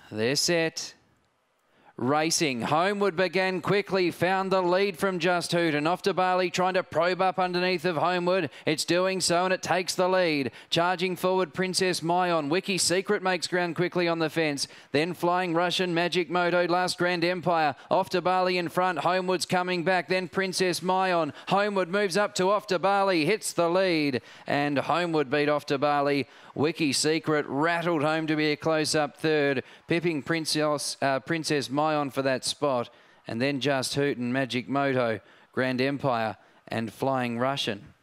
They're set. Racing. Homewood began quickly, found the lead from Just Hoot, and off to Barley, trying to probe up underneath of Homewood. It's doing so, and it takes the lead. Charging forward, Princess Mayon. Wiki Secret makes ground quickly on the fence. Then Flying Russian, Magic Moto, Last Grand Empire. Off to Barley in front. Homewood's coming back. Then Princess Mayon. Homewood moves up to Off to Barley, hits the lead, and Homewood beat Off to Barley. Wiki Secret rattled home to be a close-up third, pipping Princess Mayon for that spot, and then Just Hoot and Magic Moto, Grand Empire and Flying Russian.